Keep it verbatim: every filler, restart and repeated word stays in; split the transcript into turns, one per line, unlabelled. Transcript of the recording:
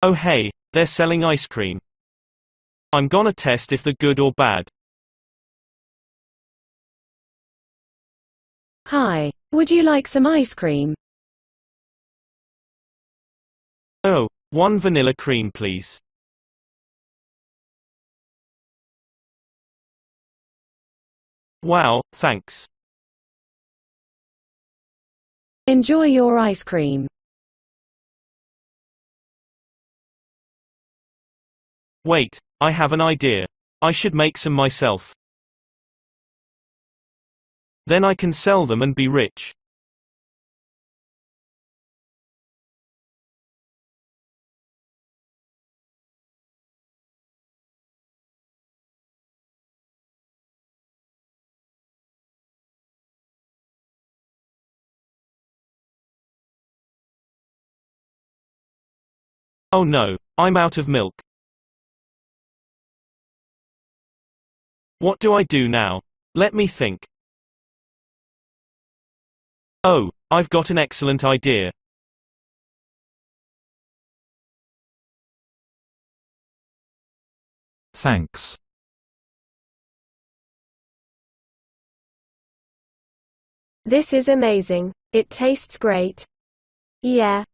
Oh hey, they're selling ice cream. I'm gonna test if they're good or bad.
Hi, would you like some ice cream?
Oh, one vanilla cream please. Wow, thanks.
Enjoy your ice cream.
Wait, I have an idea. I should make some myself. Then I can sell them and be rich. Oh no, I'm out of milk. What do I do now? Let me think. Oh, I've got an excellent idea.
Thanks.
This is amazing. It tastes great. Yeah,